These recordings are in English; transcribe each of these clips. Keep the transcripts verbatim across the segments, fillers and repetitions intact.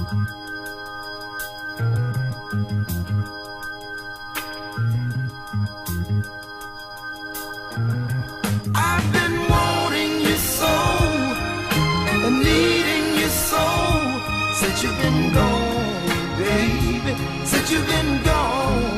I've been wanting you so and needing you so since you've been gone, baby, since you've been gone.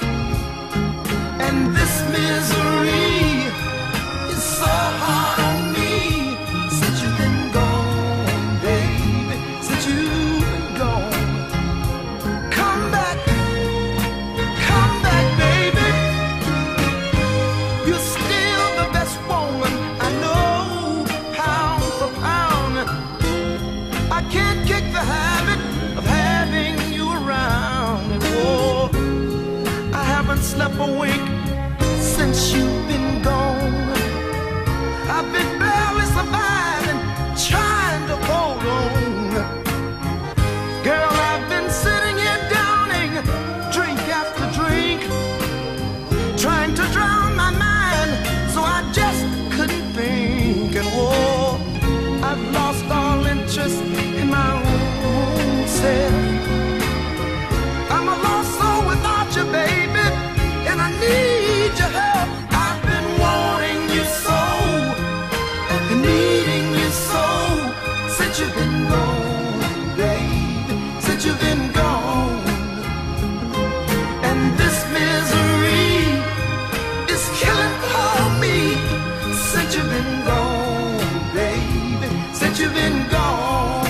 And this misery is so hard on me since you've been gone, baby, since you've been gone. Come back, come back, baby. You're still the best woman I know, pound for pound. I can't kick the habit of having you around. And oh, I haven't slept a wink since you've been gone. I've been barely surviving, trying to hold on. Girl, I've been sitting here downing drink after drink, trying to drown my mind so I just couldn't think. And oh, I've lost all interest in my own self. I'm a lost soul without you, baby, and I need your help. I've been wanting you so and needing you so since you've been gone, baby, since you've been gone. And this misery is killing for me since you've been gone, baby, since you've been gone.